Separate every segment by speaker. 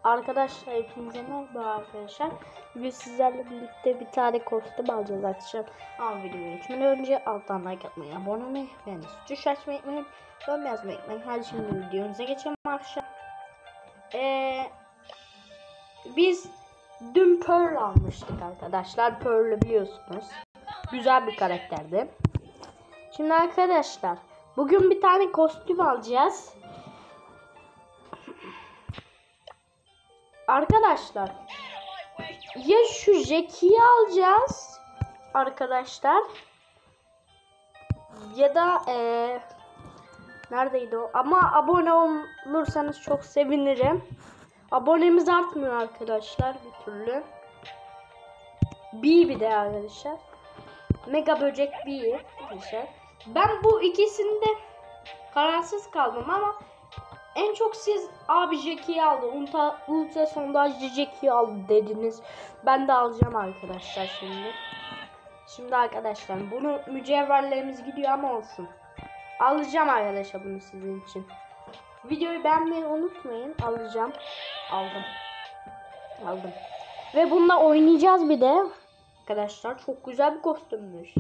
Speaker 1: Arkadaşlar hepinize merhaba arkadaşlar. Bugün sizlerle birlikte bir tane kostüm alacağız arkadaşlar. Ama videoyu geçmeden önce alttan like atmayı, abone olmayı ve tuş açmayı unutmayın. Yorum yazmayı unutmayın. Hadi şimdi videomuza geçelim arkadaşlar. Biz dün Pearl almıştık arkadaşlar. Pearl'ü biliyorsunuz. Güzel bir karakterdi. Şimdi arkadaşlar bugün bir tane kostüm alacağız. Arkadaşlar ya şu Jackie'yi alacağız arkadaşlar ya da neredeydi o? Ama abone olursanız çok sevinirim. Abonemiz artmıyor arkadaşlar bir türlü. Bir de arkadaşlar. Mega böcek bir arkadaşlar. Ben bu ikisinde kararsız kaldım ama en çok siz abi Jackie'yi aldı. Ultra sondajcı Jackie'yi aldı dediniz. Ben de alacağım arkadaşlar şimdi. Şimdi arkadaşlar bunu mücevherlerimiz gidiyor ama olsun. Alacağım arkadaşlar bunu sizin için. Videoyu beğenmeyi unutmayın. Alacağım. Aldım. Ve bununla oynayacağız bir de. Arkadaşlar çok güzel bir kostümmüş.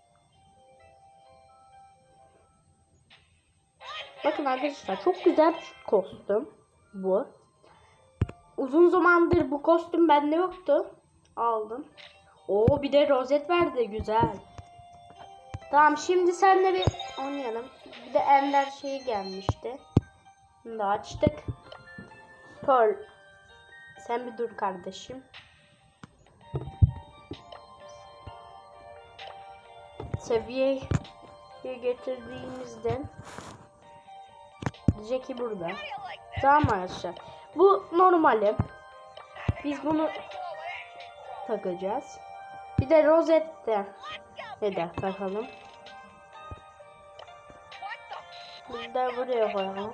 Speaker 1: Bakın arkadaşlar çok güzel bir kostüm bu. Uzun zamandır bu kostüm bende yoktu. Aldım. Oo bir de rozet verdi güzel. Tamam şimdi seninle bir oynayalım. Bir de ender şeyi gelmişti. Bunu da açtık. Pearl. Sen bir dur kardeşim. Seviyeye getirdiğimizde Jackie burada. Tamam arkadaşlar. Bu normali. Biz bunu takacağız. Bir de rozette takalım. Biz de buraya koyalım.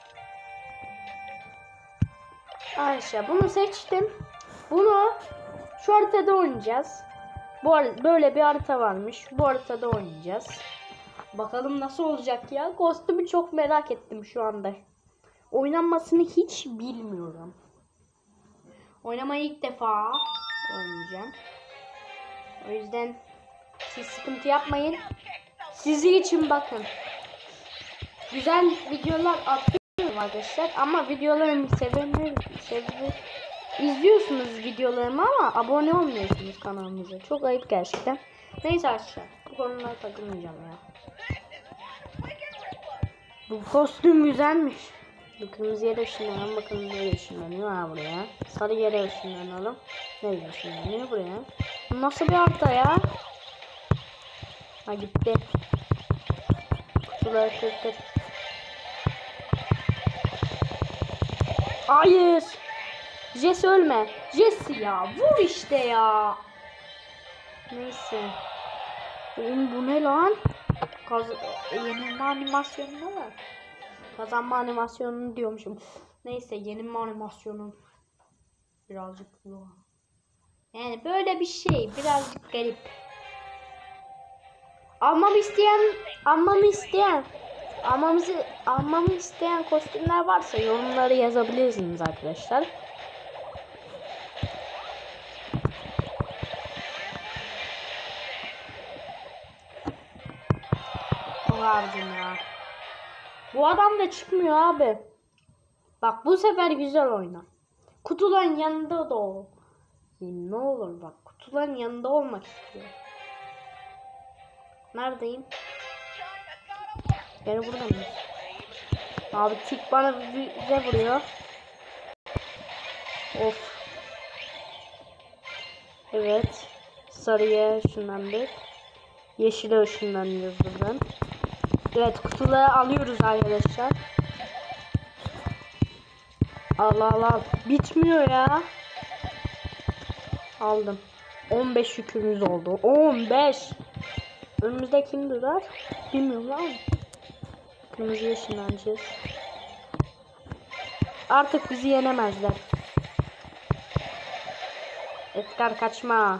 Speaker 1: Arkadaşlar bunu seçtim. Bunu şu haritada oynayacağız. Böyle bir harita varmış. Bu haritada oynayacağız. Bakalım nasıl olacak ya. Kostümü çok merak ettim şu anda. Oynanmasını hiç bilmiyorum. Oynamayı ilk defa oynayacağım. O yüzden siz sıkıntı yapmayın. Sizi için bakın. Güzel videolar atıyorum arkadaşlar. Ama videolarımı izliyorsunuz videolarımı ama abone olmuyorsunuz kanalımıza. Çok ayıp gerçekten. Neyse arkadaşlar. Bu konulara takılmayacağım ya. Bu kostüm güzelmiş. Bu kırmızı yere ışınlanalım. Bakın nereye ışınlanıyor ha buraya. Sarı yere ışınlanalım. Nereye ışınlanıyor buraya. Bu nasıl bir harita ya? Ha gitti. Kutuları kır. Hayır. Jesse ölme. Jesse ya. Vur işte ya. Neyse. Bu ne lan? Yenilme animasyonu ne var? Kazanma animasyonunu diyormuşum. Neyse yenilme animasyonu. Birazcık bu. Yani böyle bir şey. Birazcık garip. Almamı isteyen kostümler varsa yorumları yazabilirsiniz arkadaşlar. Abicim ya. Bu adam da çıkmıyor abi. Bak bu sefer güzel oyna. Kutuların yanında da ol. Ne olur bak kutuların yanında olmak istiyor. Neredeyim? Beni burada mı? Abi tik bana bize vuruyor. Of. Evet. Sarıya ışınlandık. Yeşile ışınlanıyoruz buradan. Evet kutuları alıyoruz arkadaşlar. Al. Bitmiyor ya. Aldım. 15 yükümüz oldu. 15. Önümüzde kim durar? Bilmiyorum ama. Kırmızı ışınlanacağız. Artık bizi yenemezler. Edgar kaçma.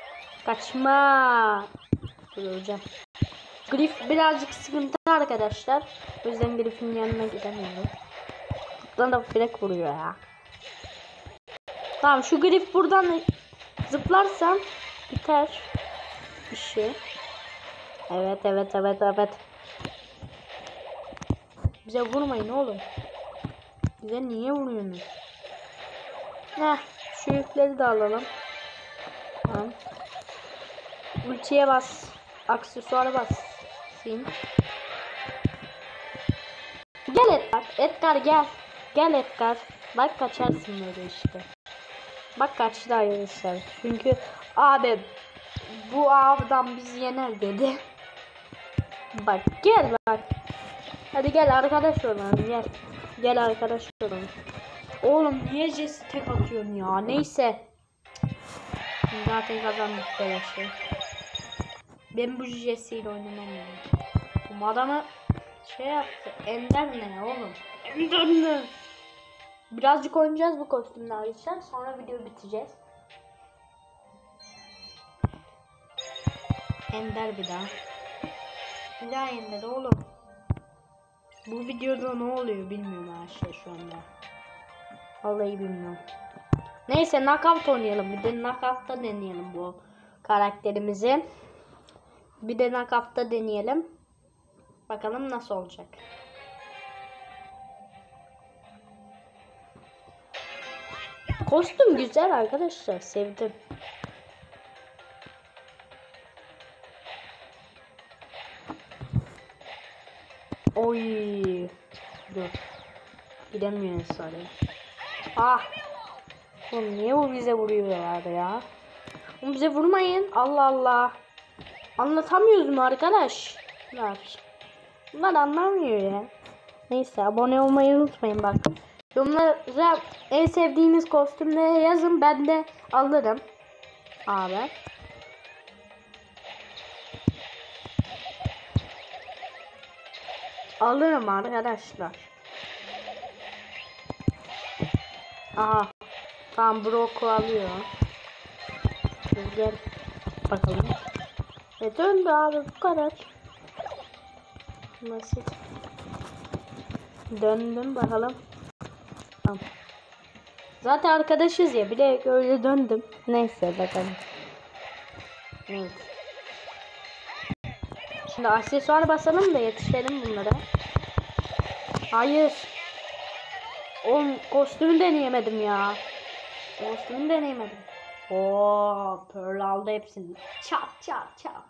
Speaker 1: Öleceğim. Griff birazcık sıkıntı arkadaşlar. O yüzden Griff'in yanına gidemiyorum. Buradan da frek vuruyor ya. Tamam, şu grif buradan zıplarsam biter işi. Evet. Bize vurmayın oğlum. Bize niye vuruyorsunuz? Heh, şu yükleri de alalım. Tamam. Ultiye bas. Aksesuara bas. Gel Edgar. Edgar gel. Gel Edgar. Bak kaçarsın böyle işte. Bak kaçtı arkadaşlar. Çünkü abi bu avdan biz yener dedi. Bak gel bak. Hadi gel arkadaş olalım gel. Gel arkadaş olalım. Oğlum niye Jesse tek atıyorsun ya? Neyse. Zaten kazandık böyle şey. Ben bu Jesse ile oynamam yani. Bu adamı şey yaptı. Ender ne oğlum? Ender ne? Birazcık oynayacağız bu kostümle arkadaşlar. Sonra videoyu bitireceğiz. Ender bir daha. Bir daha Ender oğlum. Bu videoda ne oluyor bilmiyorum arkadaşlar şu anda. Vallahi bilmiyorum. Neyse knockout oynayalım. Bir de knockout'ta deneyelim bu karakterimizi. Bir de knockout'ta deneyelim. Bakalım nasıl olacak. Kostüm güzel arkadaşlar. Sevdim. Oy. Dur. Gidemiyoruz sonra. Ah. Oğlum niye bu bize vuruyorlar ya? Oğlum bize vurmayın. Allah Allah. Anlatamıyoruz mu arkadaş? Bunlar anlamıyor ya. Neyse abone olmayı unutmayın bak. Yorumlara en sevdiğiniz kostümleri yazın. Ben de alırım. Abi. Alırım arkadaşlar. Aha. Tamam Brock'u alıyor. Gel bakalım. Döndü abi bu kadar. Nasıl? Döndüm bakalım. Tamam. Zaten arkadaşız ya. Bir de öyle döndüm. Neyse bakalım. Evet. Şimdi aksesuar basalım da yetişelim bunlara. Hayır. Oğlum kostümü deneyemedim ya. Kostümü deneyemedim. Oo, Pearl aldı hepsini. Çat.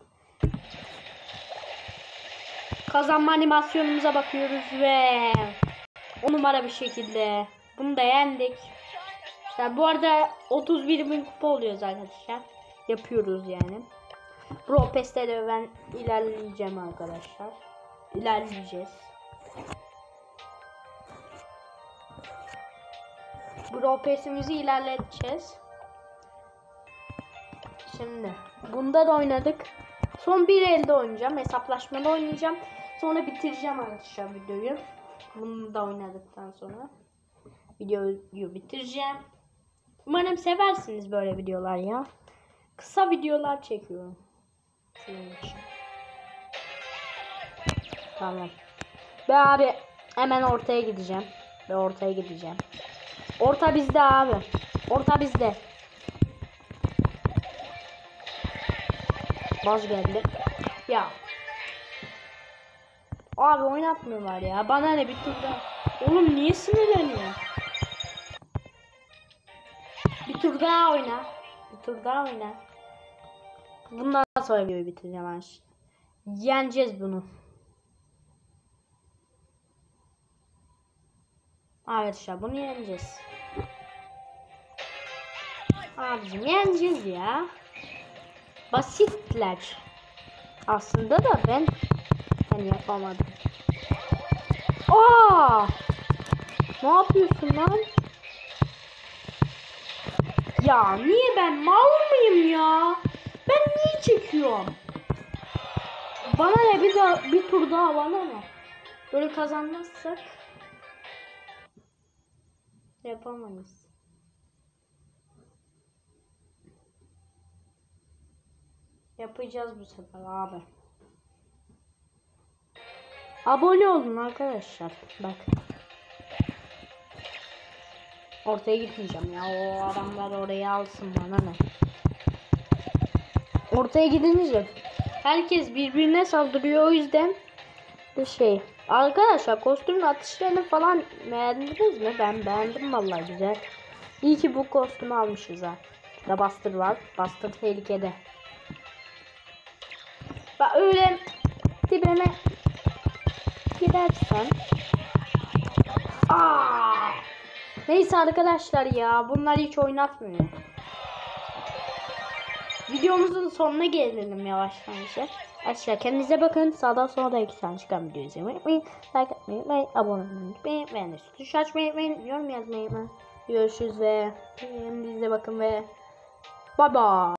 Speaker 1: Kazanma animasyonumuza bakıyoruz ve 10 numara bir şekilde bunu da yendik. İşte bu arada 31.000 kupa oluyoruz arkadaşlar. Yapıyoruz yani. Brawl Pass'te de ben ilerleyeceğim arkadaşlar. İlerleyeceğiz. Brawl Pass'imizi ilerleteceğiz. Şimdi bunda da oynadık. Son bir elde oynayacağım. Hesaplaşmada oynayacağım. Sonra bitireceğim arkadaşlar videoyu. Bunu da oynadıktan sonra videoyu bitireceğim. Umarım seversiniz böyle videolar ya. Kısa videolar çekiyorum. Şunun için. Tamam. Ve abi hemen ortaya gideceğim. Orta bizde abi. Orta bizde. Baz geldi. Ya. Abi oynatmıyorlar ya. Bana ne bir tur daha. Oğlum niye sinirleniyorsun? Bir tur daha oyna. Bundan sonra videoyu bitireceğim ben. Yeneceğiz bunu. Arkadaşlar bunu yeneceğiz. Abicim yeneceğiz ya. Basitler. Aslında da ben yapamadım. Aa! Ne yapıyorsun lan? Ya niye ben mal mıyım ya? Ben niye çekiyorum? Bana ne bir tur daha bana ne? Böyle kazanmazsak yapamayız. Yapacağız bu sefer abi. Abone olun arkadaşlar. Bak. Ortaya gitmeyeceğim ya. O adamlar oraya alsın, bana ne. Ortaya gidince herkes birbirine saldırıyor, o yüzden de Arkadaşlar kostümün atışlarını falan beğendiniz mi? Ben beğendim vallahi, güzel. İyi ki bu kostümü almışız ha. Da Buster var. Buster tehlikede. Bak öyle dibine gidersen. Neyse arkadaşlar ya, bunlar hiç oynatmıyor. Videomuzun sonuna gelelim yavaştan işte. Arkadaşlar kendinize bakın. Sağdan sola da 2 tane çıkan videoyu izlemeyi unutmayın. Like atmayı unutmayın. Abone olmayı unutmayın. Beğeni tuş açmayı unutmayın. Yorum yazmayı unutmayın. Görüşürüz ve kendinize bakın ve bye bye.